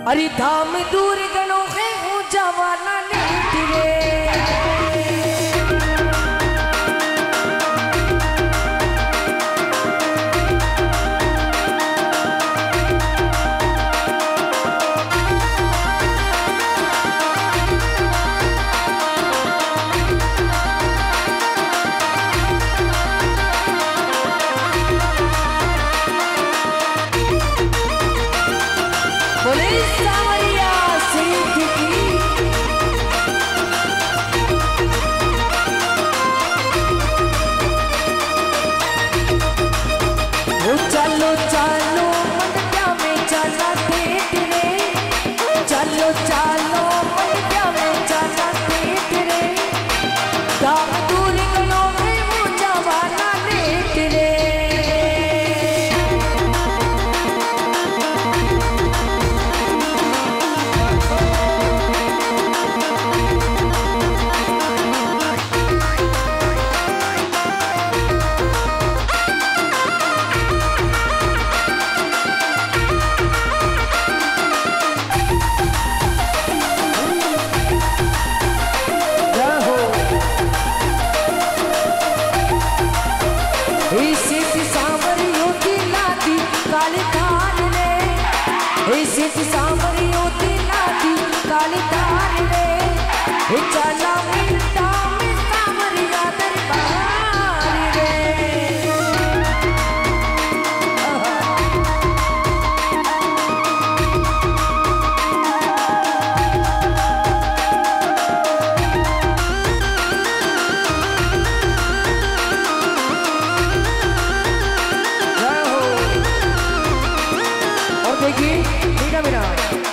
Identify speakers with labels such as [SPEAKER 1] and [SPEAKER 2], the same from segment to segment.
[SPEAKER 1] अरे धाम दूर गणो है हो जवाना लेट रे चलो चलो मंडिया में चला देख रे चलो चलो मंडिया में चला देख रे दाम दूर गलो में वो जवाना लेट रे चला मिलता में सामरिया दरबार रे और देखिए मेरा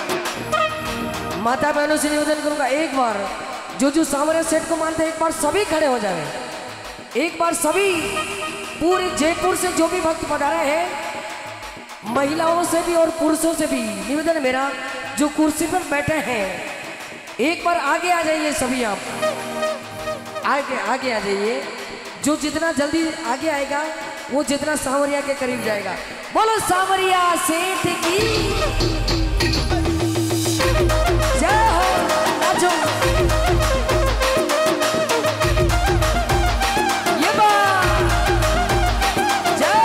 [SPEAKER 1] माता बहनों से निवेदन करूंगा, एक बार जो सामरिया सेठ को मानते हैं एक बार सभी खड़े हो जाए। एक बार सभी पूरे जयपुर से जो भी भक्त पधारे हैं महिलाओं से भी और पुरुषों से भी निवेदन है मेरा, जो कुर्सी पर बैठे हैं एक बार आगे आ जाइए। सभी आप आगे आ जाइए। जो जितना जल्दी आगे आएगा वो जितना सामरिया के करीब जाएगा। बोलो सामरिया सेठ की जय हो। ये जय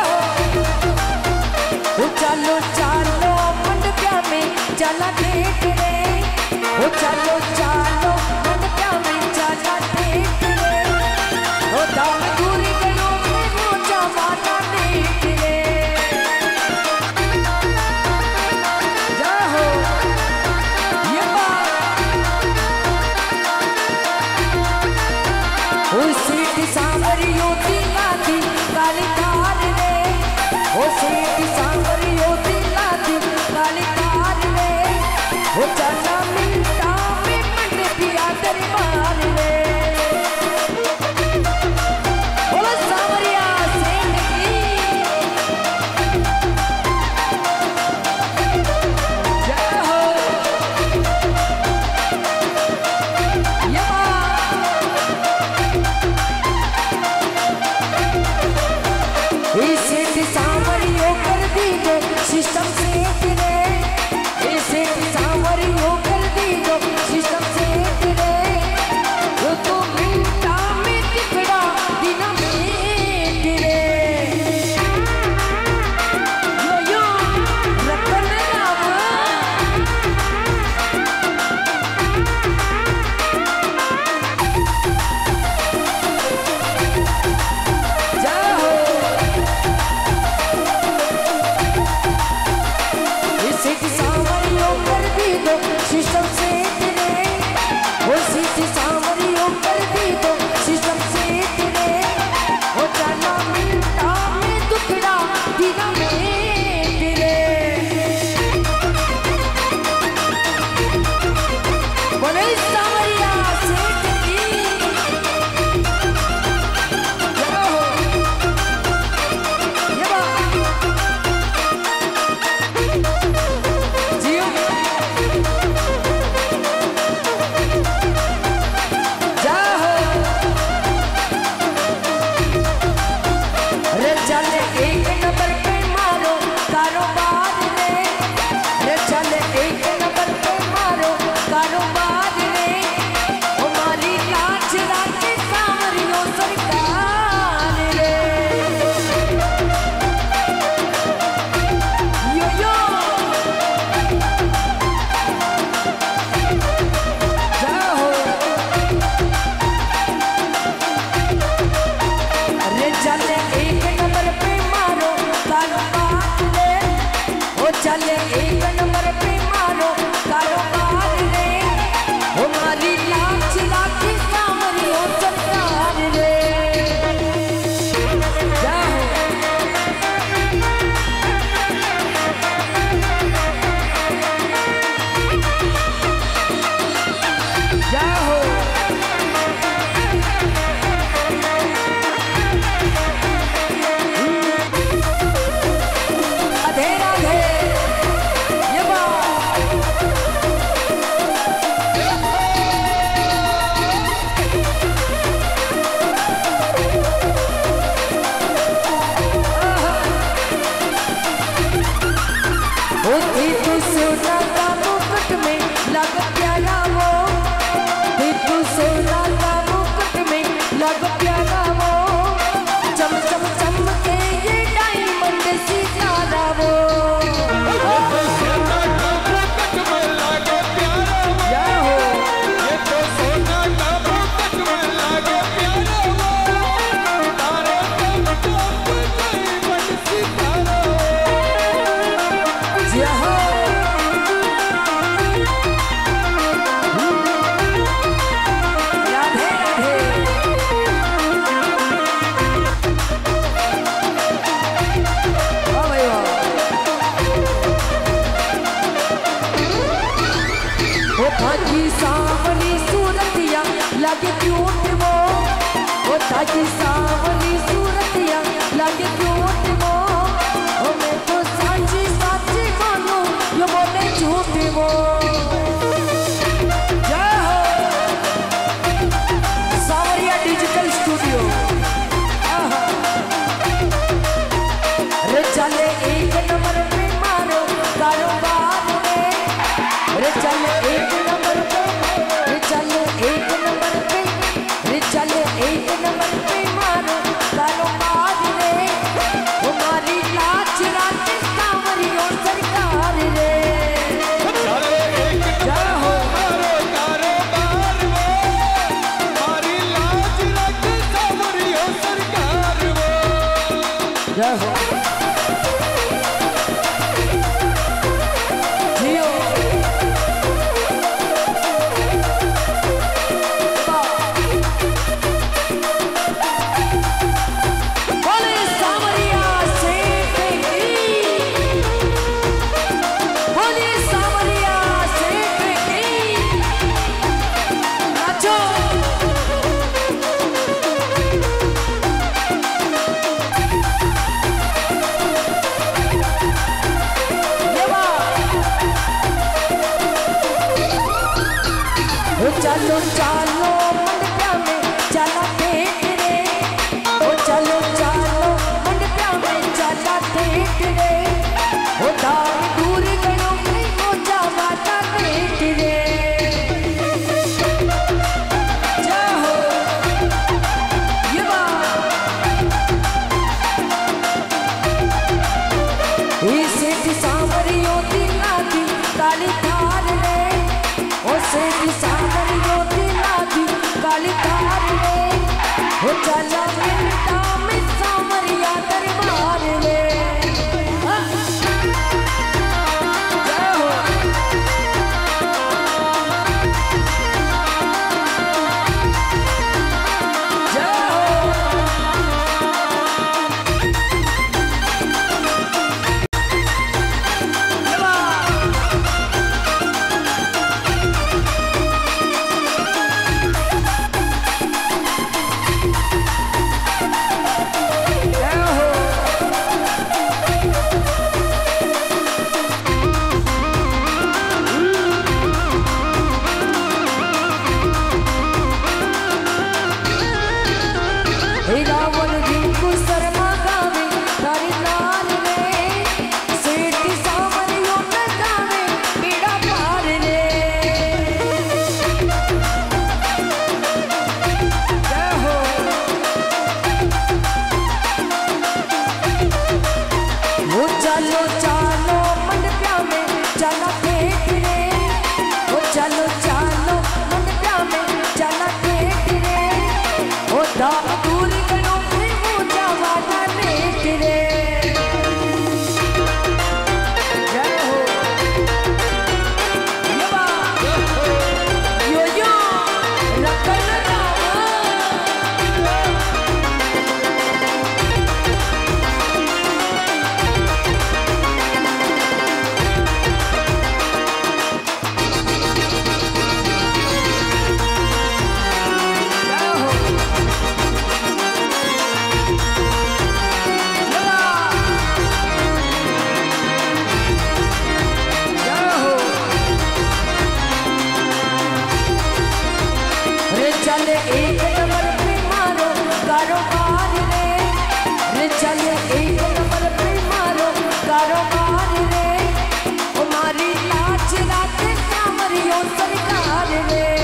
[SPEAKER 1] हो। चलो चलो मंडिया में चला देख रे हो चलो चलो मंडिया में चला देख रे हो दाम दूर गलो में वो जवाना देख रे जय हो। सेठ सांवरियों की लाती काली तार रे ओ सेठ सांवरियों की लाती काली तार रे ओ चला मिलता में मंडिया दरबार रे। बोलो सांवरिया सेठ की जय हो। सेठ सांवरियों कर दीजिए सिस्टम सेठ रे, सेठ सांवरियों तू सोना का मुकुट में लग प्यारा वो, तू सोना का मुकुट में लग प्यारा वो, चम चम चमके ये डायमंड सितारा वो। ताकि सावली सूरतिया लगे क्यूट वो, ओ ताकि सावली सूरतिया लगे क्यूट वो, ओ मैं तो साची साची मानू यो बोले झूठ वो। जय हो सावरिया डिजिटल स्टूडियो। रे चले एक नंबर पे मारो कारोबार में, रे चले एक नंबर पे, रे चले एक नंबर पे, रे चले एक नंबर पे मारो कारोबार रे, हमारी लाज रात सावरियों सरकार रे। जय हो
[SPEAKER 2] कारोबार वो, हमारी लाज रात सावरियों सरकार वो।
[SPEAKER 1] जय हो जियो चलो चलो मंडपिया में चला देख रे, ओ चलो चलो मंडपिया में चला देख रे, ओ दार दूर गयो में ओ जावाता देख रे। जय हो ये बात इसे सावरियों दिला दी काली थार रे, ओ से सावरियों दिला दी काली थार रे, ओ चला मिलता में सावरिया दरबार रे। जय हो जय हो रावण रिंकू शर्मा गावे तारी लाल रे, सेठ सावरियों न गावे बेड़ा पार रे। जय हो वो चलो चलो मंडपिया में चला देख रे, वो चलो चलो मंडपिया में चला देख रे, ओ दाम दूर गयो में वो जावाता देख रे। जय हो ये बात यो यो रखन चले एक नंबर पे मारो कारोबार रे, रे चले एक नंबर पे मारो कारोबार रे, हमारी सरकार रे।